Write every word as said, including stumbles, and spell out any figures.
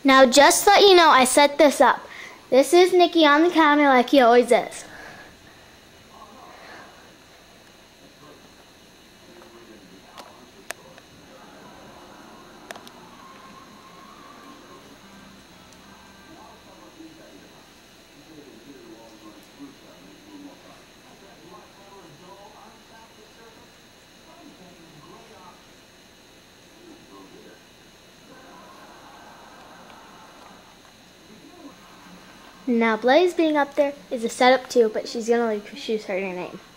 Now, just to let you know, I set this up. This is Nikki on the counter like he always is. Now, Blaze being up there is a setup too, but she's gonna like choose her name.